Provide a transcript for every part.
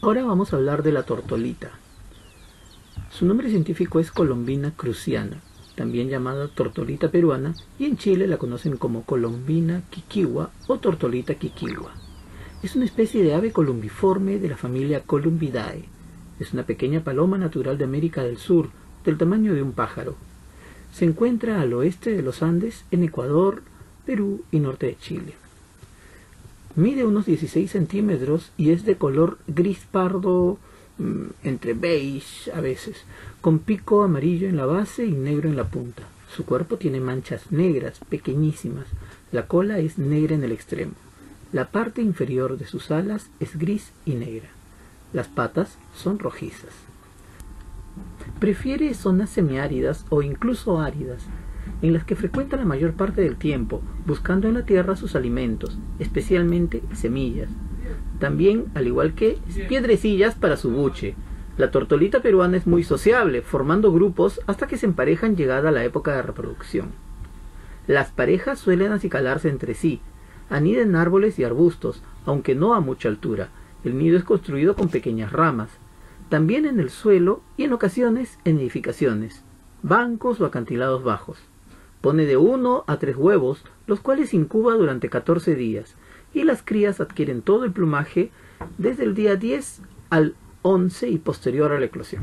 Ahora vamos a hablar de la tortolita. Su nombre científico es Colombina cruziana, también llamada tortolita peruana, y en Chile la conocen como Colombina quiquiua o tortolita quiquiua. Es una especie de ave columbiforme de la familia Columbidae. Es una pequeña paloma natural de América del Sur, del tamaño de un pájaro. Se encuentra al oeste de los Andes, en Ecuador, Perú y norte de Chile. Mide unos 16 centímetros y es de color gris pardo, entre beige a veces, con pico amarillo en la base y negro en la punta. Su cuerpo tiene manchas negras, pequeñísimas. La cola es negra en el extremo. La parte inferior de sus alas es gris y negra. Las patas son rojizas. Prefiere zonas semiáridas o incluso áridas, en las que frecuenta la mayor parte del tiempo, buscando en la tierra sus alimentos, especialmente semillas. También, al igual que piedrecillas para su buche. La tortolita peruana es muy sociable, formando grupos hasta que se emparejan llegada la época de reproducción. Las parejas suelen acicalarse entre sí, anida en árboles y arbustos, aunque no a mucha altura. El nido es construido con pequeñas ramas, también en el suelo y en ocasiones en edificaciones, bancos o acantilados bajos. Pone de 1 a 3 huevos, los cuales incuba durante 14 días, y las crías adquieren todo el plumaje desde el día 10 al 11 y posterior a la eclosión.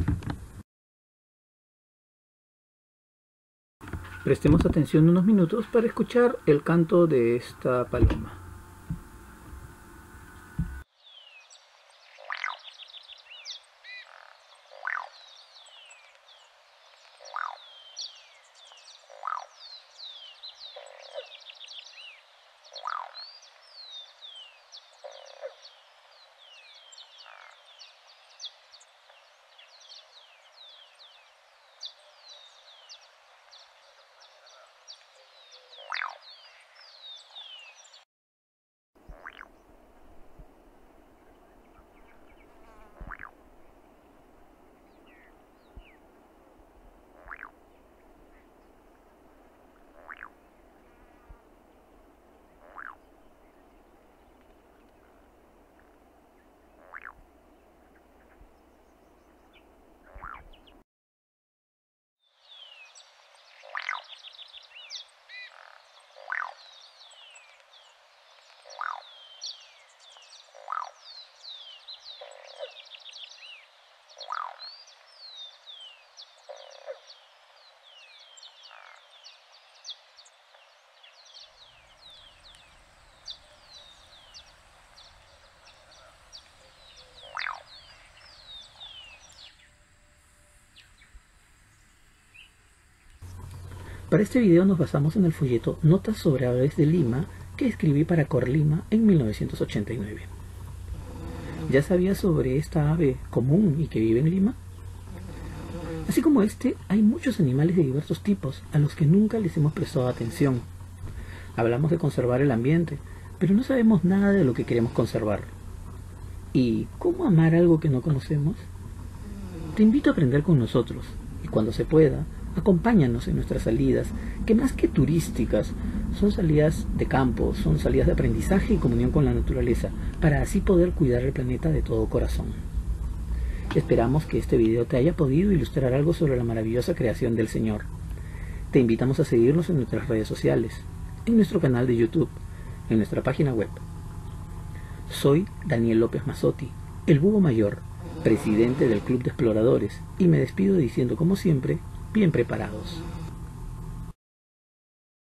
Prestemos atención unos minutos para escuchar el canto de esta paloma. Para este video nos basamos en el folleto Notas sobre aves de Lima que escribí para Corlima en 1989. ¿Ya sabías sobre esta ave común y que vive en Lima? Así como este, hay muchos animales de diversos tipos a los que nunca les hemos prestado atención. Hablamos de conservar el ambiente, pero no sabemos nada de lo que queremos conservar. ¿Y cómo amar algo que no conocemos? Te invito a aprender con nosotros y cuando se pueda, acompáñanos en nuestras salidas, que más que turísticas, son salidas de campo, son salidas de aprendizaje y comunión con la naturaleza, para así poder cuidar el planeta de todo corazón. Esperamos que este video te haya podido ilustrar algo sobre la maravillosa creación del Señor. Te invitamos a seguirnos en nuestras redes sociales, en nuestro canal de YouTube, en nuestra página web. Soy Daniel López Mazzotti, el Búho Mayor, presidente del Club de Exploradores, y me despido diciendo como siempre, bien preparados.